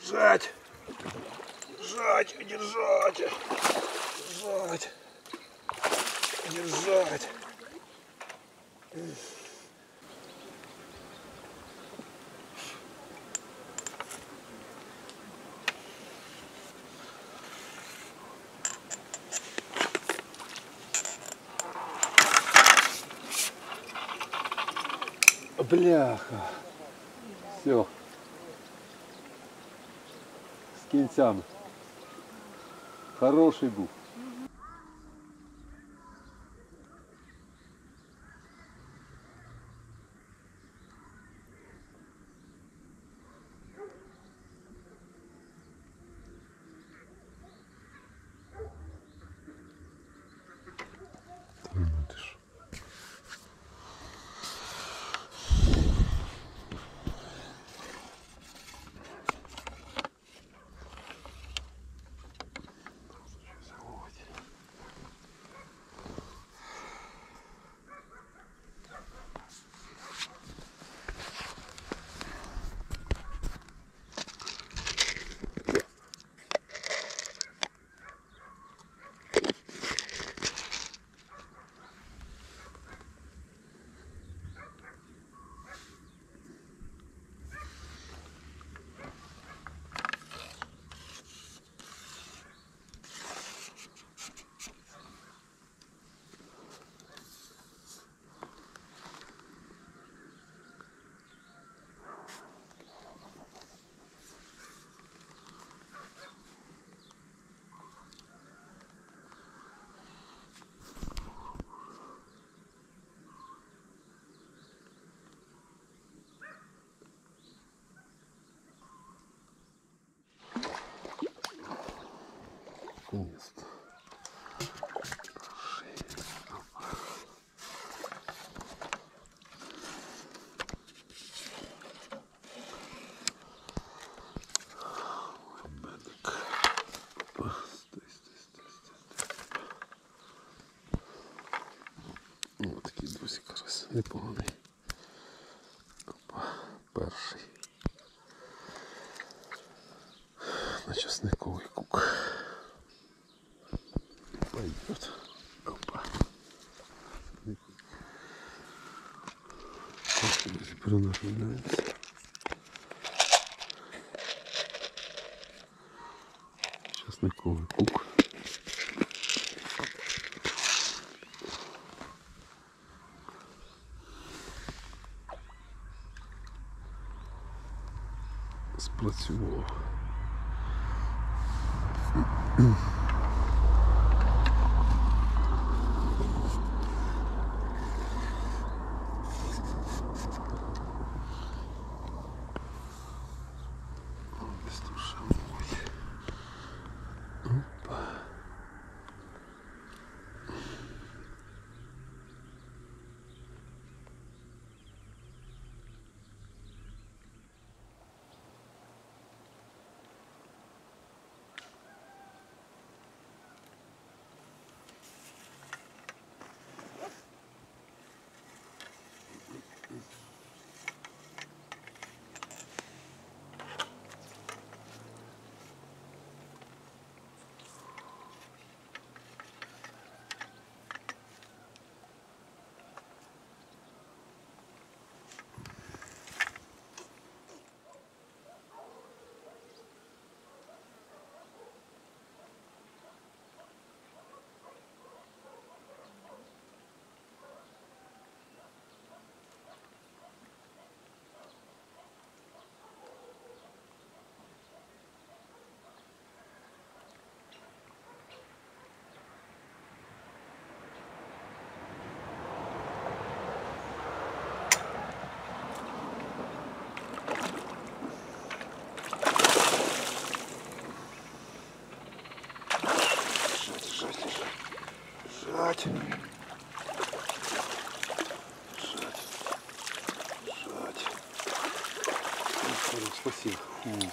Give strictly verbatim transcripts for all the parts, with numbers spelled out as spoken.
Держать! Держать! Держать! Держать! Держать! Бляха. Все. З кінцями. Хороший був. Наконец-то. Ось такий досі карась непоганий. Опа, перший. На часниковий кук. Пойдет. Опа. Перенаправляется. Часниковий кук. Спрацював. Жать. Жать. Жать. Спасибо. Yes.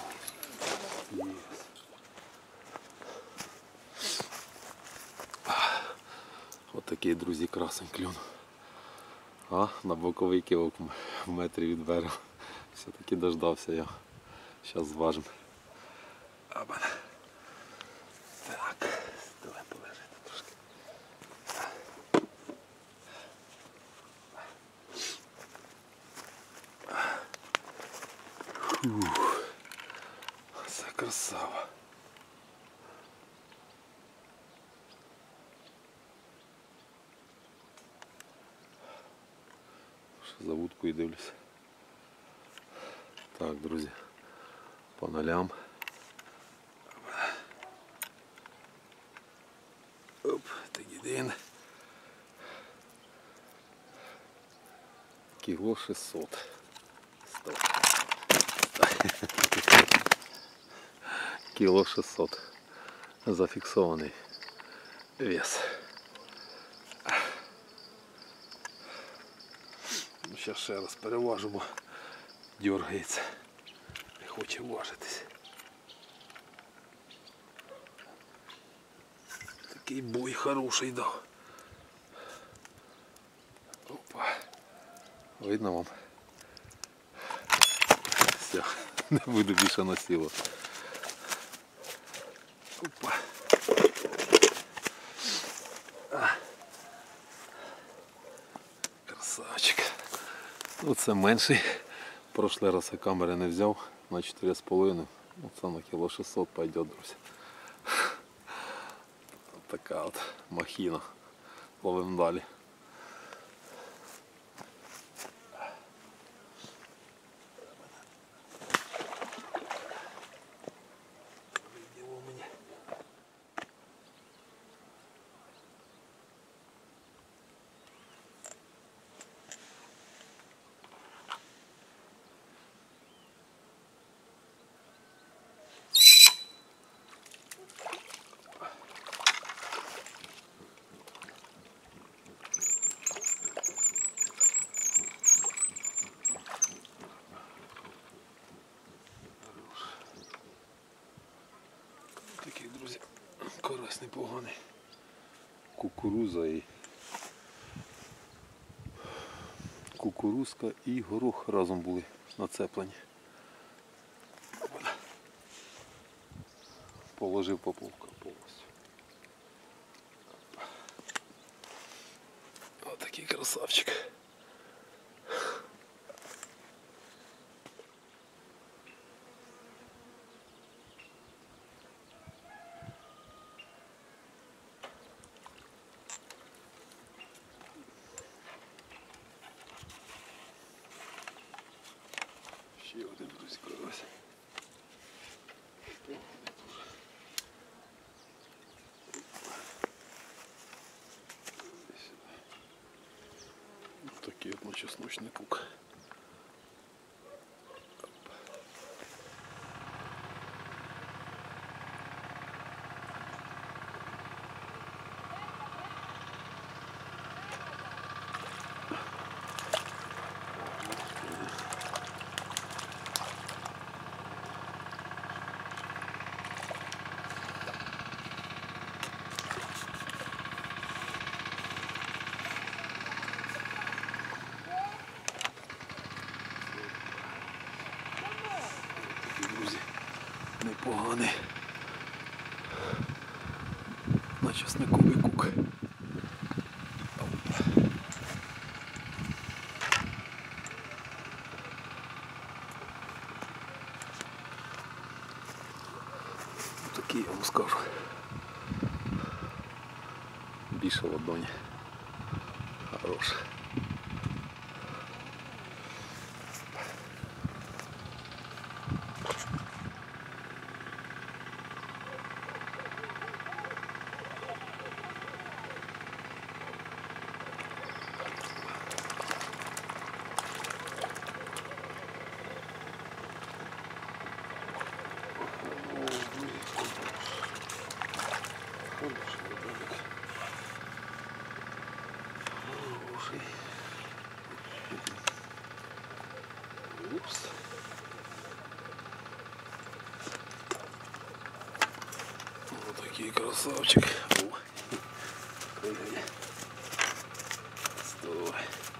Ось такий, друзі, красень клюн. А на боковий кивок в метрі від берега. Все-таки дождався я. Зараз зважимо. Ух, це красава. Що за вудку і дивлюся. Так, друзі, по нолям. Оп, так один. Кіло шістсот. Стоп. Кіло шістсот. Зафіксований вес. Зараз ще раз переважу, бо дергається. Не хоче важитись. Такий бой хороший дав. Опа. Видно вам? Все, не буду більше насилу. Опа. А. Красавчик. Ну це менший. Прошлий раз я камери не взяв на чотири з половиною. Оце на кіло шістсот пойде, друзі. Така от махіна. Ловим далі. Такий, друзі, карась непоганий. Кукуруза і кукурузка і горох разом були нацеплені. Положив поплавка повністю. Ось такий красавчик. Ще один, друзі, карась. Такий одночасночний кук. Непоганий на часниковий кук. Такий, я вам скажу, більше в ладоні. Хорош. Упс. Вот такий красавчик. О. Стой.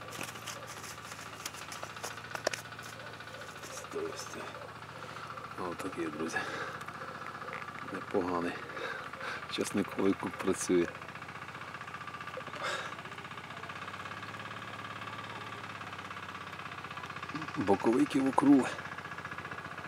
Стой, стой. Ось такий, друзі. Непоганий. Часниковий кук працює. Боковий кілокруг.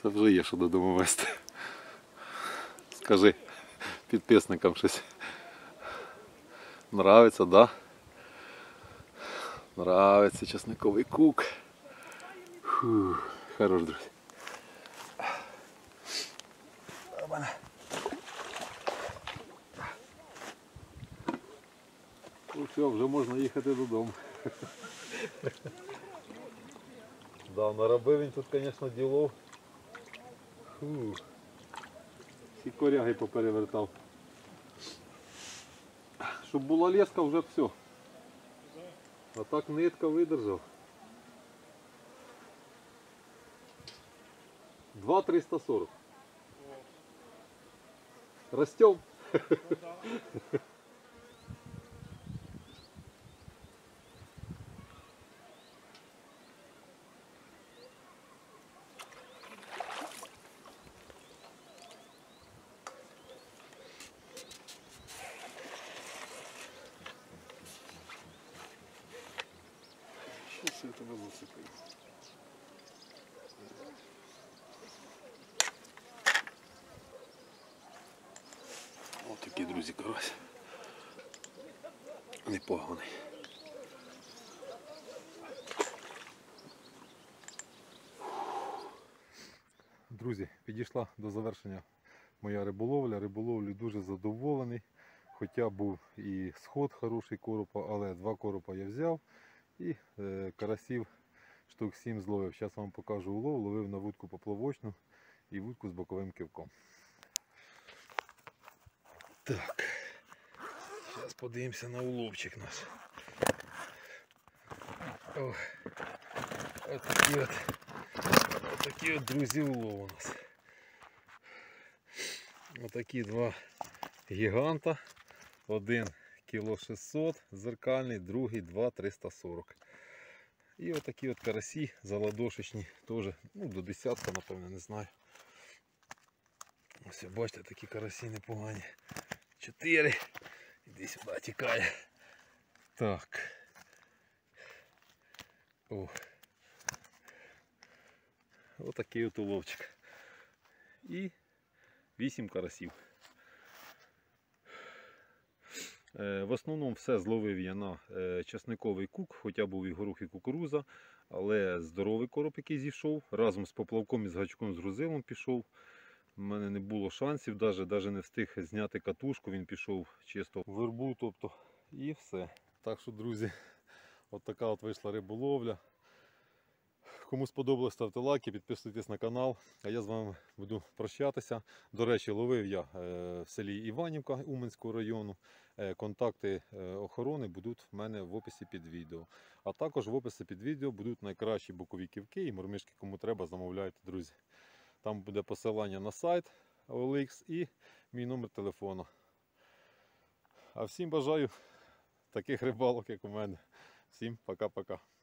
Це вже є що додому вести. Скажи підписникам щось. Нравиться, да? Нравиться часниковий кук. Фу, хорош, друзі. Ну все, вже можна їхати додому. Да, наробив він тут, звісно, ділов. Фу. Всі коряги поперевертав. Щоб була леска, вже все. А так нитка видержав. два триста сорок. Растем. Що це велосипед? Ось такі, друзі, карась. Непоганий. Друзі, підійшла до завершення моя риболовля. Риболовлю дуже задоволений. Хоча був і сход хороший коропа, але два коропа я взяв. І е, карасів штук сім зловив. Зараз вам покажу улов. Ловив на вудку поплавочну і вудку з боковим кивком. Так. Зараз подивимося на уловчик наш. Ох. Ось такі от, ось такі от, друзі, улов у нас. Ось такі два гіганта. Один кіло шістсот зеркальний, другий два триста сорок. І отакі от карасі заладошечні, теж, ну, до десятка, напевно, не знаю. Ось, бачите, такі карасі непогані. Чотири. Іди сюди, тікає. Так. О. Отакий от уловчик. І вісім карасів. В основному все зловив я на часниковий кук, хоча був і горох, і кукуруза, але здоровий короб, який зійшов, разом з поплавком і з гачком з грузилом пішов. У мене не було шансів, навіть, навіть не встиг зняти катушку, він пішов чисто в вербу, тобто, і все. Так що, друзі, от така от вийшла риболовля. Кому сподобалось, ставте лайки, підписуйтесь на канал, а я з вами буду прощатися. До речі, ловив я в селі Іванівка Уманського району. Контакти охорони будуть в мене в описі під відео. А також в описі під відео будуть найкращі бокові кивки і мормишки, кому треба, замовляйте, друзі. Там буде посилання на сайт о ел ікс і мій номер телефону. А всім бажаю таких рибалок, як у мене. Всім пока-пока.